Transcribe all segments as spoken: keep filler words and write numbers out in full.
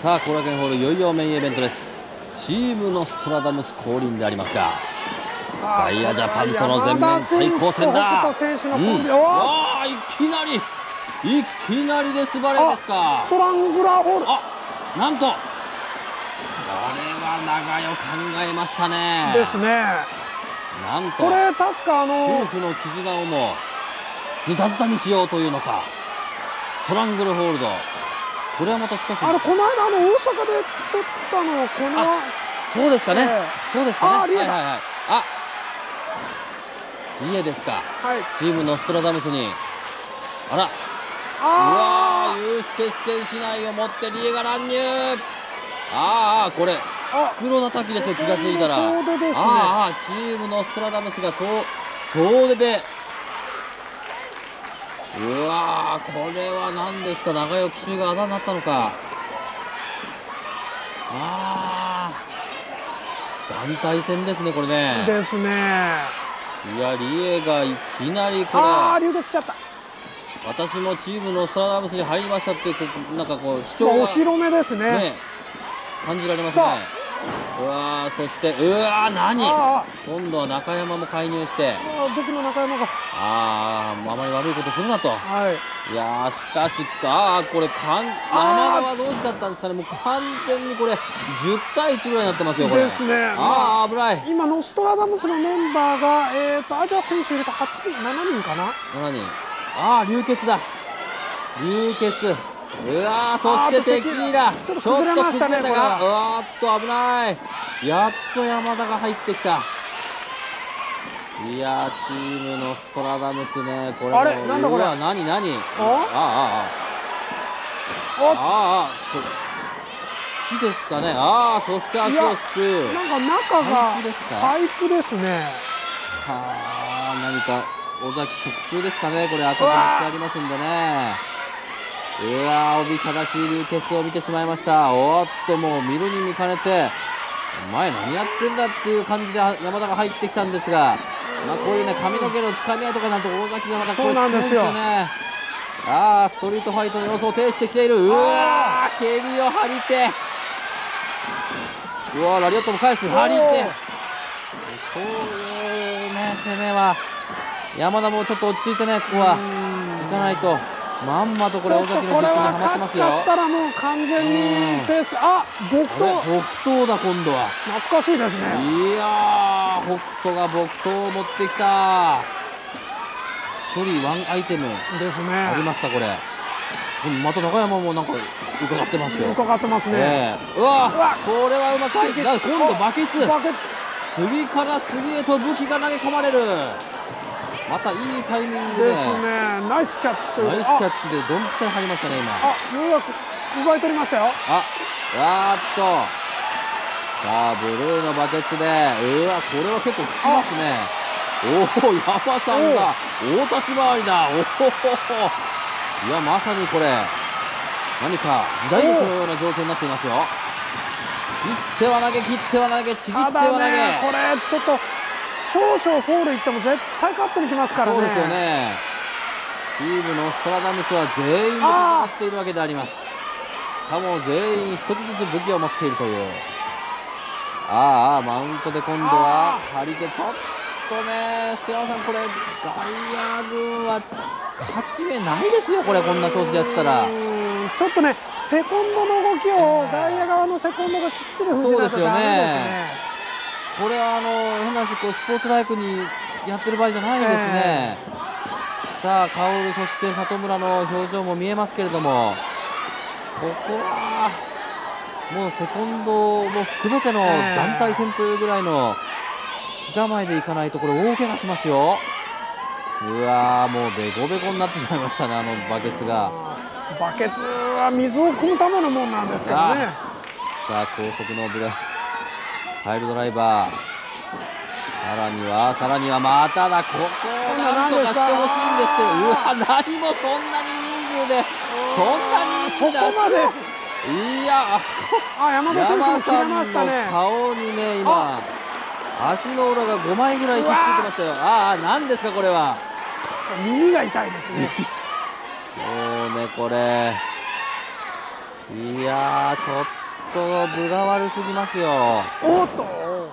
さあ後楽園ホールいよいよメインイベントです。チームノストラダムス降臨でありますが、ガイアジャパンとの全面対抗戦だ。うん、ああいきなりいきなりデスバレーですか。 ストラングラーホール、 あ、なんとこれは長与考えましたね。 ですね。 なんとこれ確かあの夫婦の絆をもズタズタにしようというのか、ストラングルホールド。これはまたしかしあのこの間あの大阪で撮ったのはこのそうですかね、えー、そうですかね。 あ、リエだ。 はいはいはい、あ、リエですか、 はい、 チームノストラダムスに。あら、 あうわー、有刺鉄線市内を持ってリエが乱入。ああ、これ袋叩きですよ、気がついたら。 総出ですね。 ああ、チームノストラダムスがそう総出で。うわー、これは何ですか、長与騎手があだになったのか。ああ、団体戦ですね、これね。 ですね。 いや、リエがいきなりこれ、 ああ、流血しちゃった。 私もチームノストラダムスに入りましたっていう、なんかこう主張がお披露目ですね。 ね、感じられますね。うわー、そしてうわー、何、今度は中山も介入して、 僕の中山がああ、あまり悪いことするなと。 はい、 いやー、しかし、ああ、これかん、山田はどうしちゃったんですかね。もう完全にこれじゅうたいいちぐらいになってますよ、これ。 ですね。 ああ、危ない。 今ノストラダムスのメンバーがえっとアジア選手入れたはちにん、ななにんかな。 ななにん。ああ、流血だ。流血。うわー、そしてテキーラ。 ちょっと崩れましたね、これは。 うわーっと危ない。やっと山田が入ってきた。いやー、チームノストラダムスね、これ。 あれ、なんだこれ。 うわ、なになに。ああ、ああ、ああ、木ですかね。ああ、そして足をすくう。 なんか中がパイプですね。 はあ、何か尾崎特注ですかね、これ赤く塗ってありますんでね。うわー、おびただしい流血を見てしまいました。おっと、もう見るに見かねて、お前何やってんだっていう感じで山田が入ってきたんですが、まあこういうね、髪の毛のつかみ合いとかなんと尾崎がまたこれ強いんですよね。ああ、ストリートファイトの様子を呈してきている。うわー、蹴りを張り手。うわー、ラリオットも返す、張り手。こういうね、攻めは山田もちょっと落ち着いてね、ここはいかないと。まんまとこれ尾崎の実にはまってますよ。 これはしたらもう完全にペース。あ、木刀。 木刀だ、今度は。 懐かしいですね。 いやー、北斗が木刀を持ってきた。一人ワンアイテムですね。 ありますか、これ。また中山もなんか伺ってますよ。 伺ってますね。 えー、うわ、これはうまく入って、今度バケツ。 バケツ。 次から次へと武器が投げ込まれる。またいいタイミングで。 ですね。ナイスキャッチという。 ナイスキャッチでドンピシャに入りましたね、今。 あ、ようやく奪い取りましたよ。 あ、わーっと。さあ、ブルーのバケツで、うわ、これは結構効きますね。おお、山さんが大立ち回りだ。おお、いや、まさにこれ、何か時代劇のような状況になっていますよ。切っては投げ、切っては投げ、ちぎっては投げ。 ただね、これちょっと少々フォールいっても絶対カットにきますからね。 そうですよね。チームノストラダムスは全員で戦っているわけであります。しかも全員一つずつ武器を持っているという。ああ、マウントで今度は張り手。ちょっとね、須山さん、これガイア軍は勝ち目ないですよ、これ。こんな調子でやってたらちょっとね、セコンドの動きを外野側のセコンドがきっちり封じないとダメですね。 これはあの変な話、こうスポーツライクにやってる場合じゃないですね。えー、さあ、薫、そして里村の表情も見えますけれども、ここはもうセコンドも含めての団体戦というぐらいの気構えでいかないと、これ大怪我しますよ。うわー、もうベコベコになってしまいましたね、あのバケツが。 バケツは水を汲むためのもんなんですけどね。 さあ、高速のブラパイルドライバー、さらにはさらにはまただ、ここをなんとかしてほしいんですけど、うわ、何もそんなに人数で、そんな人数で足を、いや、 あ、山田選手も切れましたね。 山さんの顔にね、今足の裏がごまいぐらいひっついてましたよ。ああ、何ですかこれは。 耳が痛いですね。 もうね、これいやー、ちょっと分が悪すぎますよ。 おっと、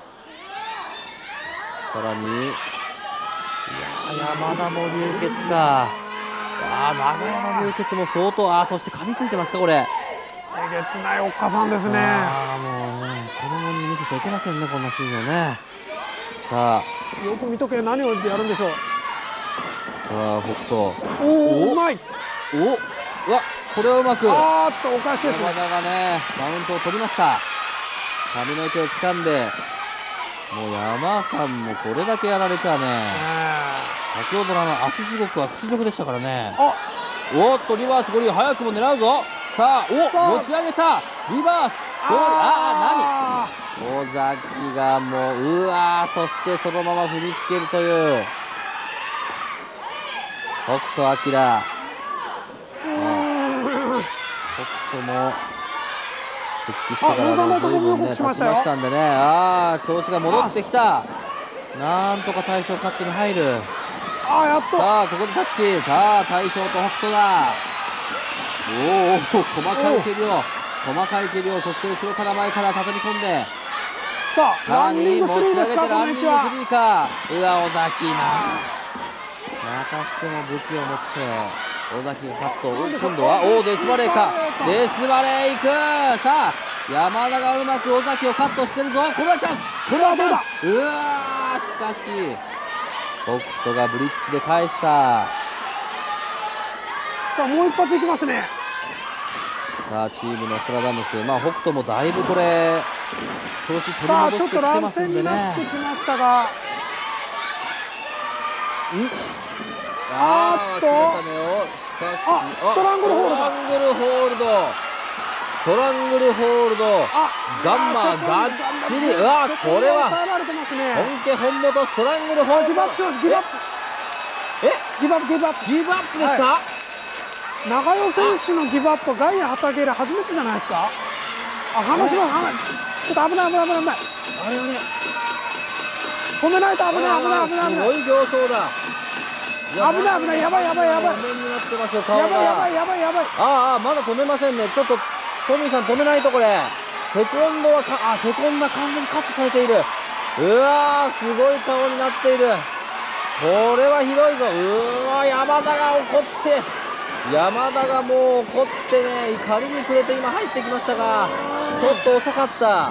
さらに、いや山田も流血か。ああ、長屋の流血も相当、ああ、そして噛みついてますか、これ。 えげつないおっかさんですね。 ああ、もうね、子供に見せちゃいけませんね、こんなシーンをね。さあ、よく見とけ、何をやるんでしょう。 さあ、北斗。 おお、うまい。 お、うわ、これはうまく。 あーっと、おかしいですね。 山田がね、マウントを取りました。髪の毛を掴んで。もう山さんもこれだけやられちゃね、先ほどのあの足地獄は屈辱でしたからね。おっとリバースゴリ早くも狙うぞ。さあ、お持ち上げたリバースゴリ、ああ何、尾崎がもううわー、そしてそのまま踏みつけるという北斗晶。北斗も復帰してからの随分ね経ちましたんでね、ああ調子が戻ってきた。なんとか大将カットに入る。 ああ、やっと。 さあここでタッチ。さあ大将と北斗だ。おお、細かい蹴りを細かい蹴りをそして後ろから前から畳み込んで、 さあランニングスリーですか。 ランニングスリーか。うわ尾崎な、またしても武器を持って尾崎がカット。今度はおおデスバレーか。デスバレーいく。さあ山田がうまく尾崎をカットしてるぞ。これはチャンス、これはチャンス。うわー、しかし北斗がブリッジで返した。 さあもう一発いきますね。 さあチームのストラダムス、まあ北斗もだいぶこれ調子取り戻してきてますんでね。 さあちょっと乱戦になってきましたが、んあーっと、 あ、ストラングルホールド、 ストラングルホールド、ストラングルホールド、ガンマがっちり、うわこれは本家本元ストラングルホールド。 ギブアップします。ギブアップ。 え、 ギブアップギブアップギブアップですか。 長与選手のギブアップ、外野旗蹴り初めてじゃないですか。あ、離します。ちょっと危ない危ない危ない危ない。 あれあれ。 止めないと危ない危ない危ない危ない。 すごい形相だ。 危ない危ない、やばいやばいやばい。やばいやばいやばいやばい。 ああ、まだ止めませんね。ちょっとトミーさん止めないと。これセコンドはか、あ、セコンドは完全にカットされている。うわー、すごい顔になっている。これはひどいぞ。うわー、山田が怒って、山田がもう怒ってね、怒りに暮れて今入ってきましたが、ちょっと遅かった。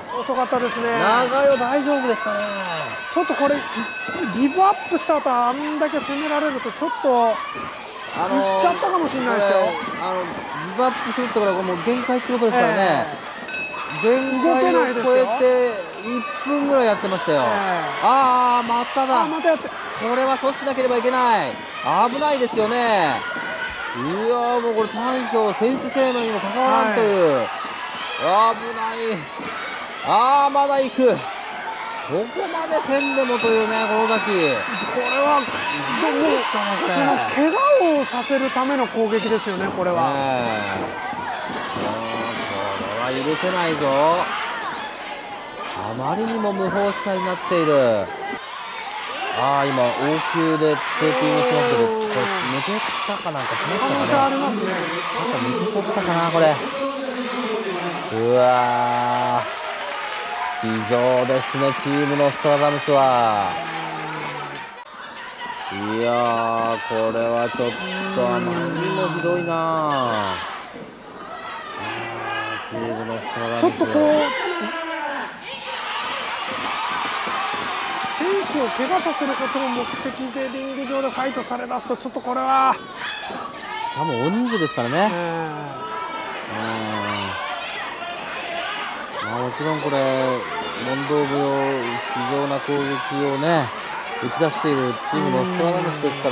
遅かったですね。 長与大丈夫ですかね。 ちょっとこれギブアップした後あんだけ攻められるとちょっとあのいっちゃったかもしれないですよ。 あのギブアップするってことはもう限界ってことですからね、えー、限界を超えていっぷんぐらいやってましたよ、えー、ああまただ。 またやって、 これは阻止しなければいけない。危ないですよね。いやもうこれ大将選手生命にも関わらんという、はい、危ない。ああまだ行く。ここまでせんでもというね、この崎。これは何ですかね、これ。 その怪我をさせるための攻撃ですよね、これは。 ね、これは許せないぞ。あまりにも無法視界になっている。ああ、今、応急でテーピングしてますけど、これ、抜けたかなんかしましたかね。 可能性ありますね。 なんか抜けちゃったかな、これ。うわー。非常ですね、チームのストラダムスは。いやー、これはちょっとあまりにもひどいな。チームのストラダムス、 ちょっとこう選手を怪我させることを目的でリング上でファイトされだすと、ちょっとこれはしかも大人数ですからね。まあ、もちろんこれ問答無用非常な攻撃をね打ち出しているチームのストラダムスですから。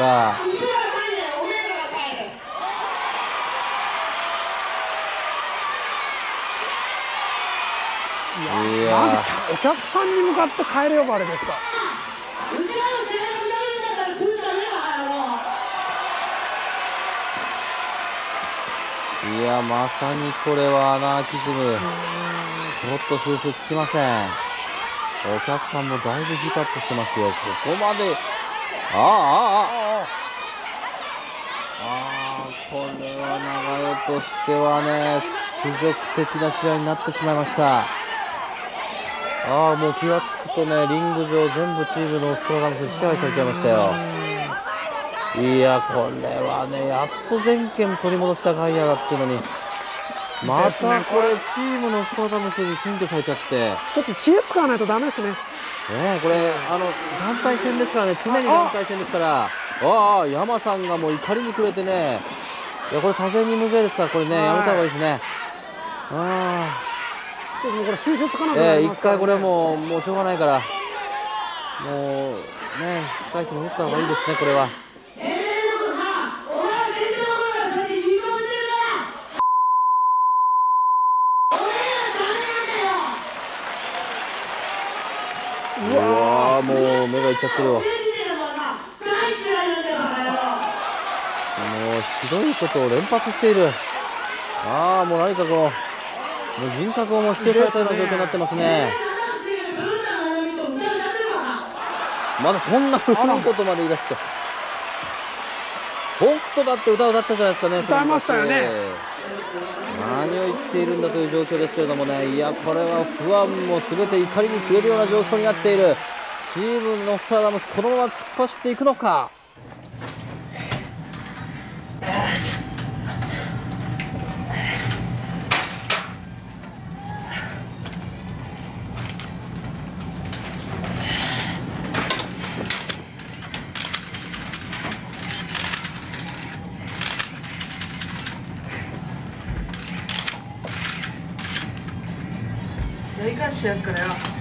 いやなんでお客さんに向かって帰れ呼ばれですか。 いやまさにこれはアナーキズム。ちょっと収集つきません。お客さんもだいぶヒートアップしてますよ。ここまでああああああこれは長与としてはね辱的な試合になってしまいました。ああ、もう気がつくとね、リング上全部チームのストラダムスに支配されちゃいましたよ。いや、これはね、やっと全権取り戻したガイアだっていうのに、またこれチームのストラダムスに占拠されちゃって、 ちょっと知恵使わないとダメですね。 ねえ、これあの団体戦ですからね、常に団体戦ですから、ああ、山さんがもう怒りにくれてね、いやこれ多勢に無勢ですから、これね、やめた方がいいですね。あちょっともうこれ収集つかなくあ、ええ、 なりますから、ね。 一回これもうもうしょうがないから、もうね、控え室に打った方がいいですね、これは。うわー、もう目がいっちゃってるよ。もうひどいことを連発している。ああ、もう何かこのもう人格をもう否定されたような状況になってますね。まだそんな古いことまで言い出して、北斗だって歌を歌ったじゃないですかね。 歌いましたよね。 何を言っているんだという状況ですけれどもね、いやこれは不安も全て怒りに暮れるような状況になっている。チームノストラダムス、このまま突っ走っていくのか。 여기까지 할 거래요.